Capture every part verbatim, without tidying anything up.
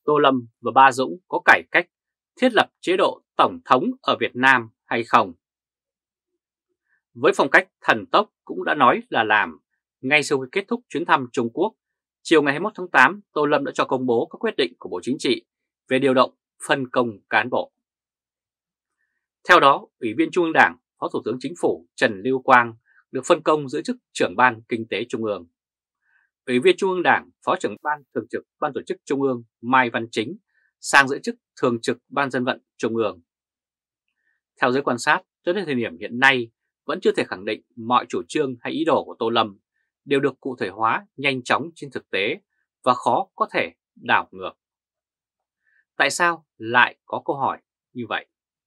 Tô Lâm và Ba Dũng có cải cách thiết lập chế độ tổng thống ở Việt Nam hay không? Với phong cách thần tốc cũng đã nói là làm, ngay sau khi kết thúc chuyến thăm Trung Quốc, chiều ngày hai mươi mốt tháng tám, Tô Lâm đã cho công bố các quyết định của Bộ Chính trị về điều động phân công cán bộ. Theo đó, Ủy viên Trung ương Đảng, Phó Thủ tướng Chính phủ Trần Lưu Quang được phân công giữ chức trưởng Ban Kinh tế Trung ương. Ủy viên Trung ương Đảng, Phó trưởng Ban Thường trực Ban Tổ chức Trung ương Mai Văn Chính sang giữ chức Thường trực Ban Dân vận Trung ương. Theo giới quan sát, cho đến thời điểm hiện nay vẫn chưa thể khẳng định mọi chủ trương hay ý đồ của Tô Lâm đều được cụ thể hóa nhanh chóng trên thực tế và khó có thể đảo ngược. Tại sao lại có câu hỏi như vậy?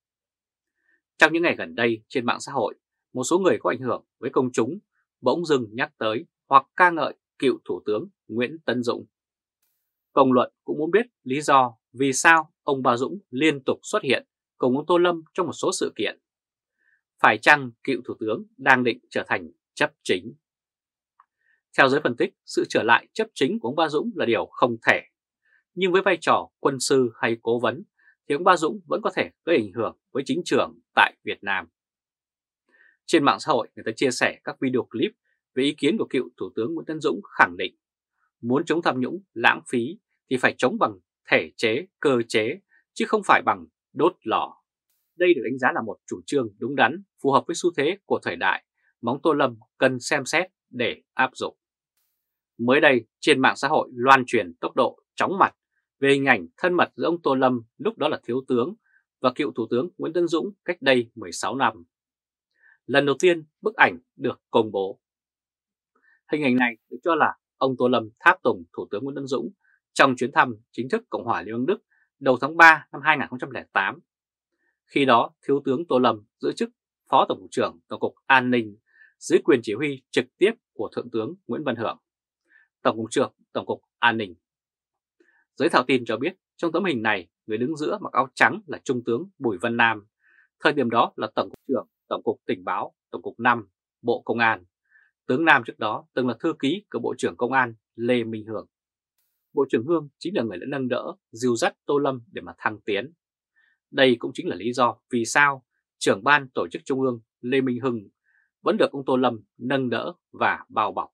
Trong những ngày gần đây trên mạng xã hội, một số người có ảnh hưởng với công chúng bỗng dưng nhắc tới hoặc ca ngợi cựu Thủ tướng Nguyễn Tấn Dũng. Công luận cũng muốn biết lý do vì sao ông Ba Dũng liên tục xuất hiện cùng ông Tô Lâm trong một số sự kiện. Phải chăng cựu Thủ tướng đang định trở thành chấp chính? Theo giới phân tích, sự trở lại chấp chính của ông Ba Dũng là điều không thể. Nhưng với vai trò quân sư hay cố vấn thì ông Ba Dũng vẫn có thể gây ảnh hưởng với chính trường tại Việt Nam. Trên mạng xã hội, người ta chia sẻ các video clip về ý kiến của cựu Thủ tướng Nguyễn Tấn Dũng khẳng định muốn chống tham nhũng lãng phí thì phải chống bằng thể chế, cơ chế, chứ không phải bằng đốt lò. Đây được đánh giá là một chủ trương đúng đắn, phù hợp với xu thế của thời đại mà ông Tô Lâm cần xem xét để áp dụng. Mới đây, trên mạng xã hội loan truyền tốc độ chóng mặt về hình ảnh thân mật giữa ông Tô Lâm, lúc đó là thiếu tướng, và cựu Thủ tướng Nguyễn Tấn Dũng cách đây mười sáu năm. Lần đầu tiên bức ảnh được công bố. Hình ảnh này được cho là ông Tô Lâm tháp tùng Thủ tướng Nguyễn Tấn Dũng trong chuyến thăm chính thức Cộng hòa Liên bang Đức đầu tháng ba năm hai nghìn không trăm lẻ tám. Khi đó, Thiếu tướng Tô Lâm giữ chức Phó Tổng cục trưởng Tổng cục An ninh dưới quyền chỉ huy trực tiếp của Thượng tướng Nguyễn Văn Hưởng, Tổng cục trưởng Tổng cục An ninh. Giới thạo tin cho biết trong tấm hình này, người đứng giữa mặc áo trắng là Trung tướng Bùi Văn Nam, thời điểm đó là Tổng cục trưởng Tổng cục Tình báo Tổng cục năm Bộ Công an. Tướng Nam trước đó từng là thư ký của Bộ trưởng Công an Lê Minh Hương. Bộ trưởng Hương chính là người đã nâng đỡ, dìu dắt Tô Lâm để mà thăng tiến. Đây cũng chính là lý do vì sao trưởng ban tổ chức Trung ương Lê Minh Hưng vẫn được ông Tô Lâm nâng đỡ và bao bọc.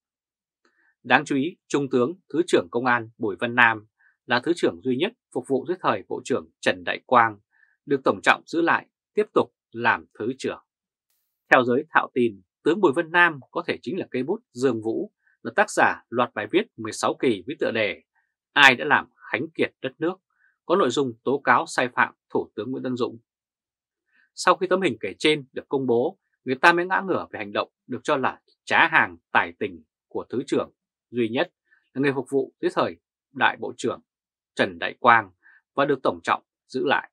Đáng chú ý, Trung tướng Thứ trưởng Công an Bùi Văn Nam là Thứ trưởng duy nhất phục vụ dưới thời Bộ trưởng Trần Đại Quang, được Tổng Trọng giữ lại tiếp tục làm Thứ trưởng. Theo giới thạo tin, tướng Bùi Văn Nam có thể chính là cây bút Dương Vũ, là tác giả loạt bài viết mười sáu kỳ với tựa đề Ai đã làm khánh kiệt đất nước, có nội dung tố cáo sai phạm Thủ tướng Nguyễn Tấn Dũng. Sau khi tấm hình kể trên được công bố, người ta mới ngã ngửa về hành động được cho là trá hàng tài tình của Thứ trưởng duy nhất là người phục vụ dưới thời Đại Bộ trưởng Trần Đại Quang và được Tổng Trọng giữ lại.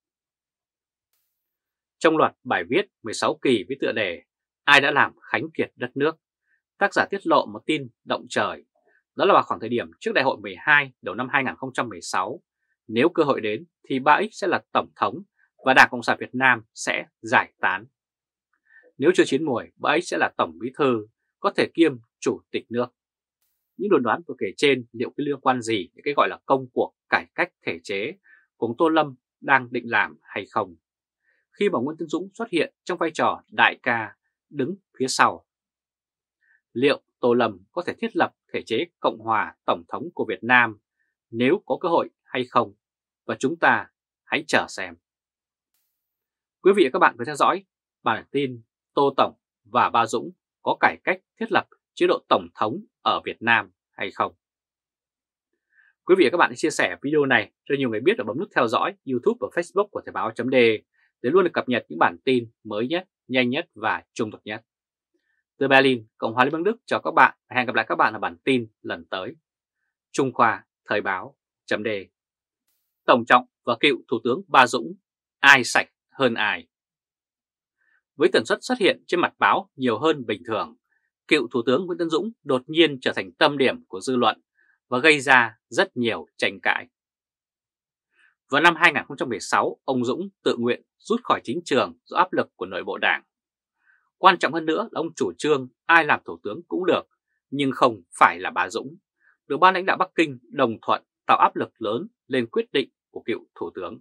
Trong loạt bài viết mười sáu kỳ với tựa đề Ai đã làm khánh kiệt đất nước, tác giả tiết lộ một tin động trời, đó là vào khoảng thời điểm trước Đại hội mười hai đầu năm hai nghìn không trăm mười sáu, nếu cơ hội đến thì ba X sẽ là Tổng thống và Đảng Cộng sản Việt Nam sẽ giải tán. Nếu chưa chín muồi, ba X sẽ là Tổng Bí thư, có thể kiêm Chủ tịch nước. Những đồn đoán vừa kể trên liệu có liên quan gì đến cái gọi là công cuộc cải cách thể chế của ông Tô Lâm đang định làm hay không, khi mà Nguyễn Tấn Dũng xuất hiện trong vai trò đại ca đứng phía sau? Liệu Tô Lâm có thể thiết lập thể chế Cộng hòa Tổng thống của Việt Nam nếu có cơ hội hay không? Và chúng ta hãy chờ xem. Quý vị và các bạn vừa theo dõi bản tin Tô Tổng và Ba Dũng có cải cách thiết lập chế độ Tổng thống ở Việt Nam hay không? Quý vị và các bạn hãy chia sẻ video này cho nhiều người biết và bấm nút theo dõi YouTube và Facebook của Thời báo chấm de để luôn được cập nhật những bản tin mới nhất, nhanh nhất và trung thực nhất. Từ Berlin, Cộng hòa Liên bang Đức chào các bạn và hẹn gặp lại các bạn ở bản tin lần tới. Trung Khoa, Thời báo chấm de. Tổng Trọng và cựu Thủ tướng Ba Dũng, ai sạch hơn ai? Với tần suất xuất hiện trên mặt báo nhiều hơn bình thường, cựu Thủ tướng Nguyễn Tấn Dũng đột nhiên trở thành tâm điểm của dư luận và gây ra rất nhiều tranh cãi. Vào năm hai nghìn không trăm mười sáu, ông Dũng tự nguyện rút khỏi chính trường do áp lực của nội bộ đảng. Quan trọng hơn nữa là ông chủ trương ai làm thủ tướng cũng được, nhưng không phải là Ba Dũng, được ban lãnh đạo Bắc Kinh đồng thuận tạo áp lực lớn lên quyết định của cựu Thủ tướng.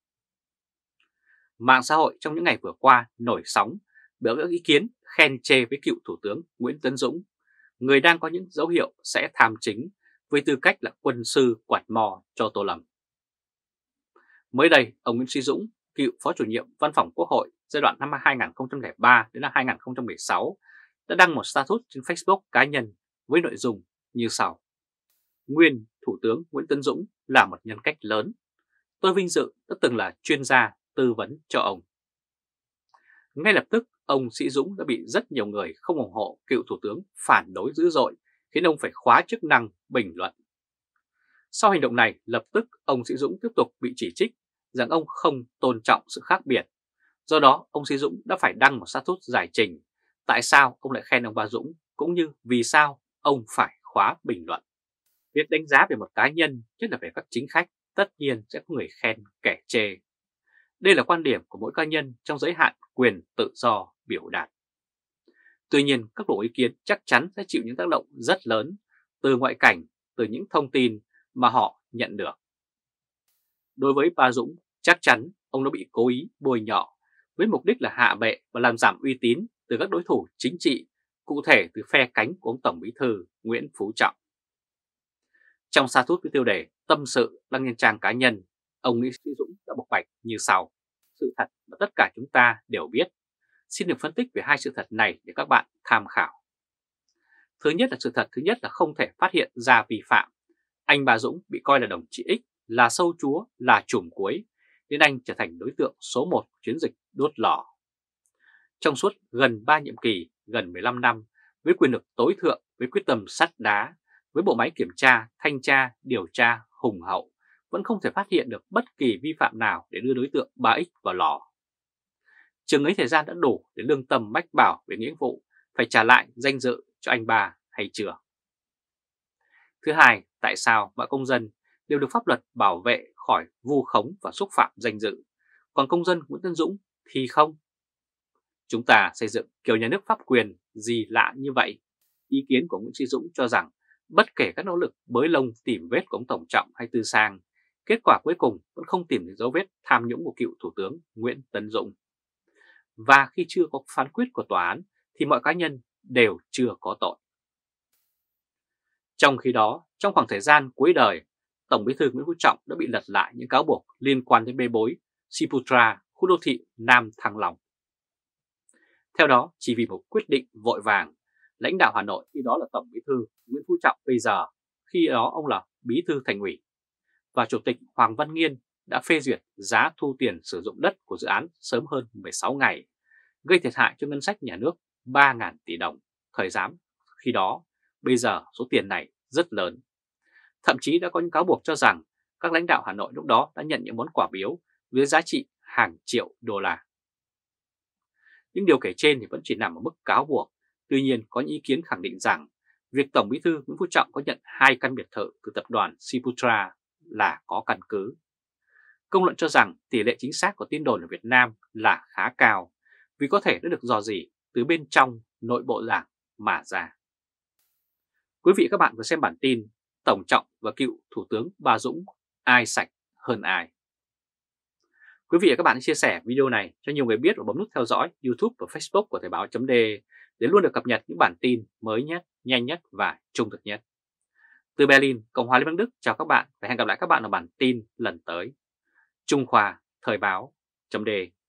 Mạng xã hội trong những ngày vừa qua nổi sóng bởi các ý kiến khen chê với cựu Thủ tướng Nguyễn Tấn Dũng, người đang có những dấu hiệu sẽ tham chính với tư cách là quân sư quạt mò cho Tô Lâm. Mới đây, ông Nguyễn Chí Dũng, cựu Phó Chủ nhiệm Văn phòng Quốc hội giai đoạn năm hai nghìn không trăm lẻ ba đến năm hai nghìn không trăm mười sáu đã đăng một status trên Facebook cá nhân với nội dung như sau: Nguyên Thủ tướng Nguyễn Tấn Dũng là một nhân cách lớn. Tôi vinh dự đã từng là chuyên gia tư vấn cho ông. Ngay lập tức, ông Sĩ Dũng đã bị rất nhiều người không ủng hộ cựu Thủ tướng phản đối dữ dội, khiến ông phải khóa chức năng bình luận. Sau hành động này, lập tức ông Sĩ Dũng tiếp tục bị chỉ trích rằng ông không tôn trọng sự khác biệt. Do đó, ông Sĩ Dũng đã phải đăng một status giải trình tại sao ông lại khen ông Ba Dũng, cũng như vì sao ông phải khóa bình luận. Việc đánh giá về một cá nhân, nhất là về các chính khách, tất nhiên sẽ có người khen kẻ chê. Đây là quan điểm của mỗi cá nhân trong giới hạn quyền tự do biểu đạt. Tuy nhiên, các luồng ý kiến chắc chắn sẽ chịu những tác động rất lớn từ ngoại cảnh, từ những thông tin mà họ nhận được. Đối với Ba Dũng, chắc chắn ông đã bị cố ý bôi nhọ với mục đích là hạ bệ và làm giảm uy tín từ các đối thủ chính trị, cụ thể từ phe cánh của ông Tổng Bí thư Nguyễn Phú Trọng. Trong status với tiêu đề tâm sự đăng trên trang cá nhân, ông Nguyễn Sĩ Dũng đã bộc bạch như sau: sự thật mà tất cả chúng ta đều biết. Xin được phân tích về hai sự thật này để các bạn tham khảo. Thứ nhất là sự thật thứ nhất là không thể phát hiện ra vi phạm. Anh Ba Dũng bị coi là đồng chí X, là sâu chúa, là trùm cuối, nên anh trở thành đối tượng số một chiến dịch đốt lò. Trong suốt gần ba nhiệm kỳ, gần mười lăm năm, với quyền lực tối thượng, với quyết tâm sắt đá, với bộ máy kiểm tra, thanh tra, điều tra hùng hậu, vẫn không thể phát hiện được bất kỳ vi phạm nào để đưa đối tượng ba X vào lò. Chừng ấy thời gian đã đủ để lương tâm mách bảo về nghĩa vụ phải trả lại danh dự cho anh Ba hay chưa? Thứ hai, tại sao mọi công dân đều được pháp luật bảo vệ khỏi vu khống và xúc phạm danh dự, còn công dân Nguyễn Tấn Dũng thì không? Chúng ta xây dựng kiểu nhà nước pháp quyền gì lạ như vậy? Ý kiến của Nguyễn Chí Dũng cho rằng bất kể các nỗ lực bới lông tìm vết của ông Tổng Trọng hay Tư Sang, kết quả cuối cùng vẫn không tìm được dấu vết tham nhũng của cựu Thủ tướng Nguyễn Tấn Dũng. Và khi chưa có phán quyết của tòa án thì mọi cá nhân đều chưa có tội. Trong khi đó, trong khoảng thời gian cuối đời, Tổng Bí thư Nguyễn Phú Trọng đã bị lật lại những cáo buộc liên quan đến bê bối Ciputra, khu đô thị Nam Thăng Long. Theo đó, chỉ vì một quyết định vội vàng, lãnh đạo Hà Nội khi đó là Tổng Bí thư Nguyễn Phú Trọng bây giờ, khi đó ông là Bí thư Thành ủy, và Chủ tịch Hoàng Văn Nghiên đã phê duyệt giá thu tiền sử dụng đất của dự án sớm hơn mười sáu ngày, gây thiệt hại cho ngân sách nhà nước ba nghìn tỷ đồng. Thời gian khi đó, bây giờ số tiền này rất lớn. Thậm chí đã có những cáo buộc cho rằng các lãnh đạo Hà Nội lúc đó đã nhận những món quà biếu với giá trị hàng triệu đô la. Những điều kể trên thì vẫn chỉ nằm ở mức cáo buộc. Tuy nhiên, có những ý kiến khẳng định rằng việc Tổng Bí thư Nguyễn Phú Trọng có nhận hai căn biệt thự từ tập đoàn Ciputra là có căn cứ. Công luận cho rằng tỷ lệ chính xác của tin đồn ở Việt Nam là khá cao, vì có thể đã được dò dỉ từ bên trong nội bộ đảng mà ra. Quý vị và các bạn vừa xem bản tin Tổng Trọng và cựu Thủ tướng Ba Dũng ai sạch hơn ai. Quý vị và các bạn hãy chia sẻ video này cho nhiều người biết và bấm nút theo dõi YouTube và Facebook của Thời báo chấm de để luôn được cập nhật những bản tin mới nhất, nhanh nhất và trung thực nhất. Từ Berlin, Cộng hòa Liên bang Đức chào các bạn và hẹn gặp lại các bạn ở bản tin lần tới. Trung Khoa, Thời báo chấm de.